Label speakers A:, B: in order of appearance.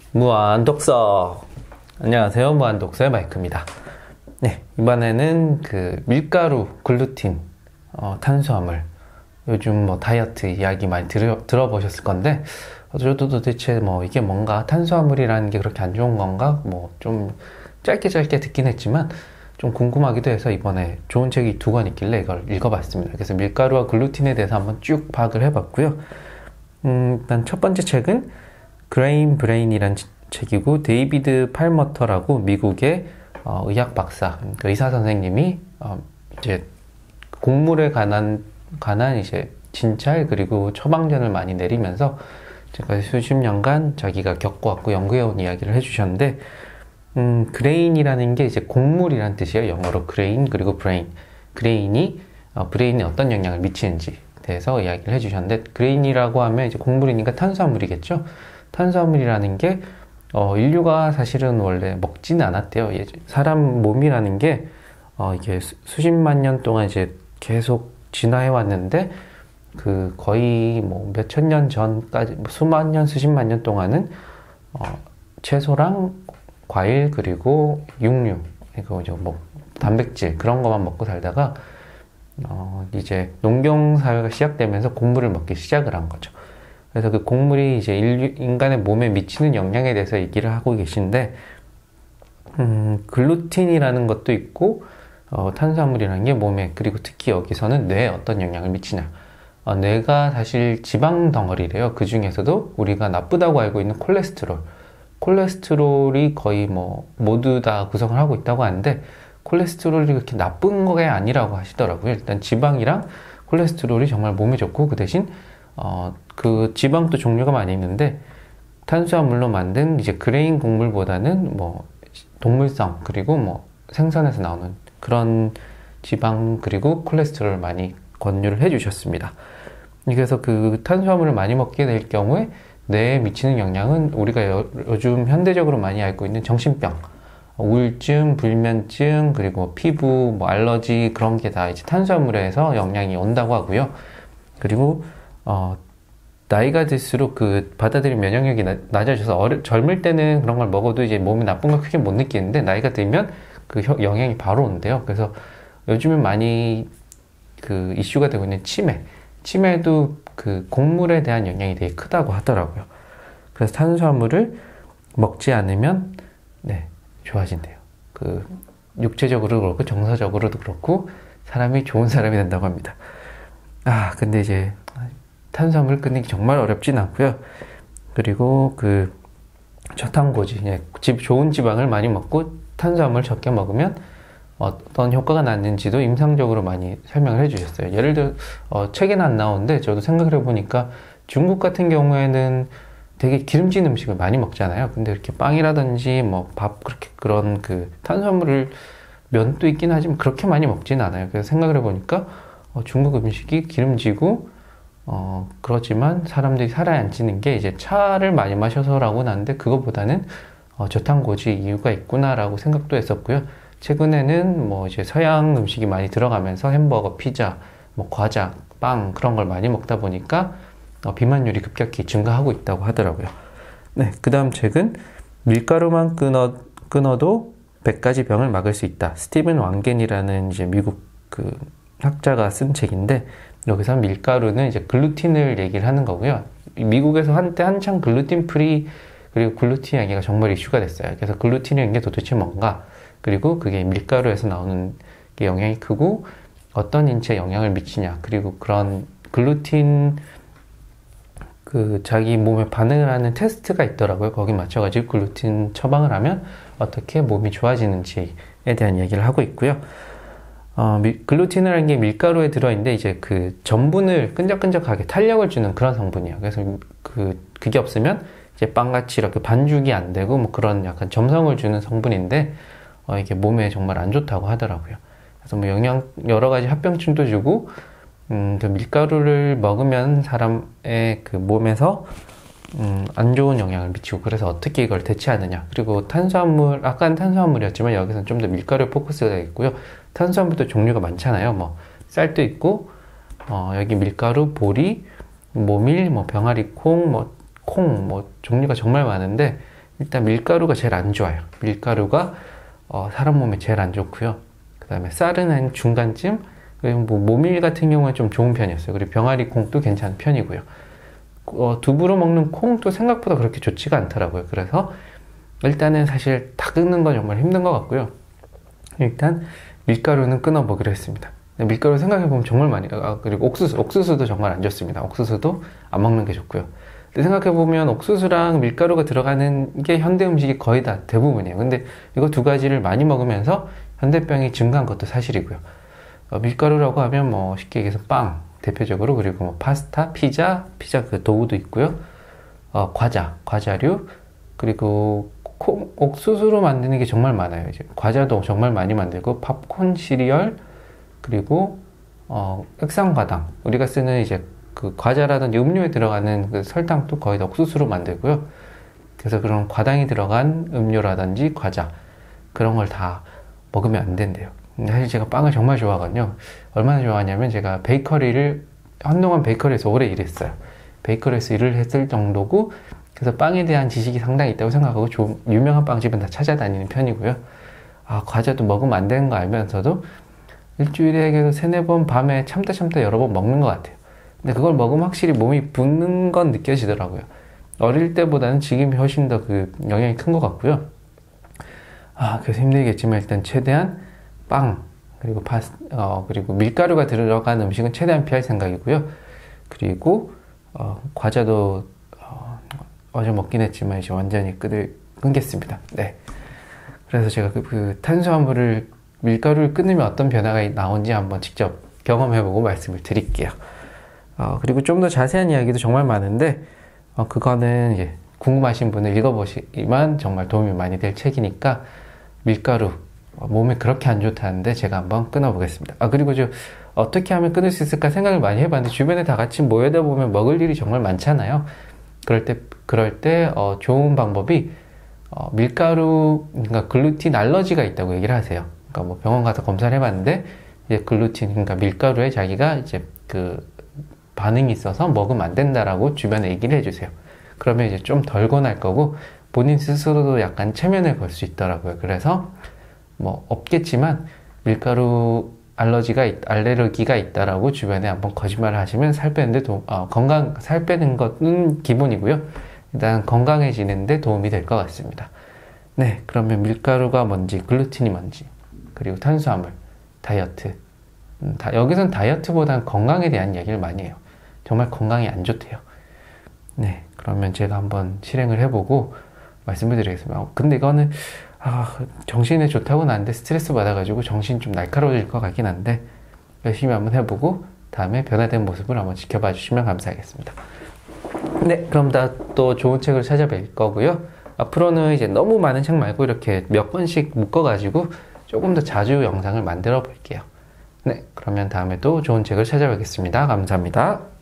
A: 무한독서. 안녕하세요, 무한독서의 마이크입니다. 네, 이번에는 그 밀가루, 글루틴, 탄수화물, 요즘 뭐 다이어트 이야기 많이 들어보셨을 건데, 저도 도대체 뭐 이게 뭔가, 탄수화물이라는 게 그렇게 안 좋은 건가, 뭐 좀 짧게 듣긴 했지만 좀 궁금하기도 해서 이번에 좋은 책이 2권 있길래 이걸 읽어봤습니다. 그래서 밀가루와 글루틴에 대해서 한번 쭉 파악을 해봤고요. 일단 첫 번째 책은 그레인 브레인이란 책이고, 데이비드 팔머터라고 미국의 의학 박사, 그러니까 의사 선생님이 이제 곡물에 관한 이제 진찰 그리고 처방전을 많이 내리면서 제가 수십 년간 자기가 겪어왔고 연구해온 이야기를 해주셨는데, 그레인이라는 게 이제 곡물이란 뜻이에요. 영어로 그레인 그리고 브레인. 그레인이 브레인에 어떤 영향을 미치는지 대해서 이야기를 해주셨는데, 그레인이라고 하면 이제 곡물이니까 탄수화물이겠죠. 탄수화물이라는 게 인류가 사실은 원래 먹지는 않았대요. 사람 몸이라는 게 이게 수십만 년 동안 이제 계속 진화해 왔는데, 그 거의 뭐 몇천 년 전까지, 수만 년, 수십만 년 동안은 채소랑 과일 그리고 육류, 그리고 뭐 단백질 그런 것만 먹고 살다가 이제 농경 사회가 시작되면서 곡물을 먹기 시작을 한 거죠. 그래서 그 곡물이 이제 인간의 몸에 미치는 영향에 대해서 얘기를 하고 계신데, 글루틴이라는 것도 있고, 탄수화물이라는 게 몸에, 그리고 특히 여기서는 뇌에 어떤 영향을 미치냐. 뇌가 사실 지방 덩어리래요. 그 중에서도 우리가 나쁘다고 알고 있는 콜레스테롤이 거의 뭐 모두 다 구성을 하고 있다고 하는데, 콜레스테롤이 그렇게 나쁜 게 아니라고 하시더라고요. 일단 지방이랑 콜레스테롤이 정말 몸에 좋고, 그 대신 그 지방도 종류가 많이 있는데, 탄수화물로 만든 이제 그레인 곡물보다는 뭐 동물성 그리고 뭐 생선에서 나오는 그런 지방 그리고 콜레스테롤을 많이 권유를 해주셨습니다. 그래서 그 탄수화물을 많이 먹게 될 경우에 뇌에 미치는 영향은 우리가 요즘 현대적으로 많이 알고 있는 정신병, 우울증, 불면증, 그리고 피부, 뭐 알러지, 그런 게 다 이제 탄수화물에서 영향이 온다고 하고요. 그리고 나이가 들수록 그 받아들인 면역력이 낮아져서 젊을 때는 그런 걸 먹어도 이제 몸에 나쁜 걸 크게 못 느끼는데, 나이가 들면 그 영향이 바로 온대요. 그래서 요즘에 많이 그 이슈가 되고 있는 치매도 그 곡물에 대한 영향이 되게 크다고 하더라고요. 그래서 탄수화물을 먹지 않으면 좋아진대요. 그 육체적으로도 그렇고 정서적으로도 그렇고 사람이 좋은 사람이 된다고 합니다. 근데 이제 탄수화물 끊기 정말 어렵진 않고요. 그리고 그 저탄고지, 좋은 지방을 많이 먹고 탄수화물 적게 먹으면 어떤 효과가 났는지도 임상적으로 많이 설명을 해주셨어요. 예를 들어 책에는 안 나오는데 저도 생각을 해보니까 중국 같은 경우에는 되게 기름진 음식을 많이 먹잖아요. 근데 이렇게 빵이라든지 뭐 밥, 그런 그 탄수화물을, 면도 있긴 하지만 그렇게 많이 먹지는 않아요. 그래서 생각을 해보니까 중국 음식이 기름지고 그렇지만 사람들이 살이 안 찌는 게 이제 차를 많이 마셔서라고는 하는데, 그거보다는 저탄고지 이유가 있구나라고 생각도 했었고요. 최근에는 뭐 이제 서양 음식이 많이 들어가면서 햄버거, 피자, 뭐 과자, 빵, 그런 걸 많이 먹다 보니까 비만율이 급격히 증가하고 있다고 하더라고요. 그 다음 책은 밀가루만 끊어도 100가지 병을 막을 수 있다. 스티븐 왕겐이라는 이제 미국 그 학자가 쓴 책인데, 여기서 밀가루는 이제 글루틴을 얘기를 하는 거고요. 미국에서 한때 한창 글루틴 프리 그리고 글루틴 이야기가 정말 이슈가 됐어요. 그래서 글루틴이라는 게 도대체 뭔가, 그리고 그게 밀가루에서 나오는 게 영향이 크고 어떤 인체에 영향을 미치냐, 그리고 그런 글루틴 그 자기 몸에 반응을 하는 테스트가 있더라고요. 거기 맞춰가지고 글루틴 처방을 하면 어떻게 몸이 좋아지는지에 대한 얘기를 하고 있고요. 글루틴이라는 게 밀가루에 들어있는데, 이제 그 전분을 끈적끈적하게 탄력을 주는 그런 성분이에요. 그래서 그게 없으면 이제 빵같이 이렇게 반죽이 안 되고 뭐 그런 약간 점성을 주는 성분인데, 이게 몸에 정말 안 좋다고 하더라고요. 그래서 뭐 여러 가지 합병증도 주고, 그 밀가루를 먹으면 사람의 그 몸에서 안 좋은 영향을 미치고, 그래서 어떻게 이걸 대체하느냐. 그리고 탄수화물, 아까는 탄수화물이었지만 여기서는 좀 더 밀가루에 포커스가 되겠고요. 탄수화물도 종류가 많잖아요. 뭐 쌀도 있고, 여기 밀가루, 보리, 모밀, 뭐 병아리 콩, 뭐 종류가 정말 많은데, 일단 밀가루가 제일 안 좋아요. 밀가루가 사람 몸에 제일 안 좋고요. 그 다음에 쌀은 한 중간쯤, 그리고 뭐 모밀 같은 경우는 좀 좋은 편이었어요. 그리고 병아리 콩도 괜찮은 편이고요. 두부로 먹는 콩도 생각보다 그렇게 좋지가 않더라고요. 그래서 일단은 사실 다 끊는 건 정말 힘든 것 같고요. 일단 밀가루는 끊어 보기로 했습니다. 밀가루 생각해보면 정말 많이, 그리고 옥수수도 정말 안 좋습니다. 옥수수도 안 먹는 게 좋고요. 근데 생각해보면 옥수수랑 밀가루가 들어가는 게 현대 음식이 거의 다 대부분이에요. 근데 이거 두 가지를 많이 먹으면서 현대병이 증가한 것도 사실이고요. 밀가루라고 하면 뭐 쉽게 얘기해서 빵 대표적으로, 그리고 뭐 파스타, 피자 그 도우도 있고요. 과자류, 그리고 옥수수로 만드는 게 정말 많아요. 이제 과자도 정말 많이 만들고, 팝콘, 시리얼, 그리고 액상과당, 우리가 쓰는 이제 그 과자라든지 음료에 들어가는 그 설탕도 거의 다 옥수수로 만들고요. 그래서 그런 과당이 들어간 음료라든지 과자, 그런 걸 다 먹으면 안 된대요. 근데 사실 제가 빵을 정말 좋아하거든요. 얼마나 좋아하냐면, 제가 한동안 베이커리에서 오래 일했어요. 베이커리에서 일을 했을 정도고, 그래서 빵에 대한 지식이 상당히 있다고 생각하고, 좀 유명한 빵집은 다 찾아다니는 편이고요. 과자도 먹으면 안 되는 거 알면서도 일주일에 그래도 3-4번 밤에 참다 여러 번 먹는 것 같아요. 근데 그걸 먹으면 확실히 몸이 붓는 건 느껴지더라고요. 어릴 때보다는 지금이 훨씬 더 그 영향이 큰 것 같고요. 그래서 힘들겠지만 일단 최대한 빵, 그리고 그리고 밀가루가 들어간 음식은 최대한 피할 생각이고요. 그리고 과자도 어제 먹긴 했지만 이제 완전히 끊겠습니다. 네. 그래서 제가 밀가루를 끊으면 어떤 변화가 나온지 한번 직접 경험해보고 말씀을 드릴게요. 그리고 좀 더 자세한 이야기도 정말 많은데, 그거는 이제 궁금하신 분은 읽어보시면 정말 도움이 많이 될 책이니까, 밀가루, 몸에 그렇게 안 좋다는데 제가 한번 끊어보겠습니다. 그리고 어떻게 하면 끊을 수 있을까 생각을 많이 해봤는데, 주변에 다 같이 모여다 보면 먹을 일이 정말 많잖아요. 그럴 때 좋은 방법이, 밀가루, 그러니까 글루틴 알러지가 있다고 얘기를 하세요. 그러니까 뭐 병원 가서 검사를 해봤는데, 이제 글루틴, 그러니까 밀가루에 자기가 이제 그 반응이 있어서 먹으면 안 된다라고 주변에 얘기를 해주세요. 그러면 이제 좀 덜 권할 거고, 본인 스스로도 약간 체면을 걸 수 있더라고요. 그래서 뭐 없겠지만 밀가루 알레르기가 있다라고 주변에 한번 거짓말을 하시면 살 빼는 것은 기본이고요. 일단 건강해지는데 도움이 될 것 같습니다. 네, 그러면 밀가루가 뭔지, 글루틴이 뭔지, 그리고 탄수화물, 다이어트. 여기선 다이어트보다는 건강에 대한 이야기를 많이 해요. 정말 건강에 안 좋대요. 네, 그러면 제가 한번 실행을 해보고 말씀을 드리겠습니다. 근데 이거는 정신에 좋다고는 아닌데 스트레스 받아가지고 정신이 좀 날카로워질 것 같긴 한데, 열심히 한번 해보고 다음에 변화된 모습을 한번 지켜봐 주시면 감사하겠습니다. 네, 그럼 또 좋은 책을 찾아뵐 거고요. 앞으로는 이제 너무 많은 책 말고 이렇게 몇 번씩 묶어가지고 조금 더 자주 영상을 만들어 볼게요. 네, 그러면 다음에 또 좋은 책을 찾아뵙겠습니다. 감사합니다.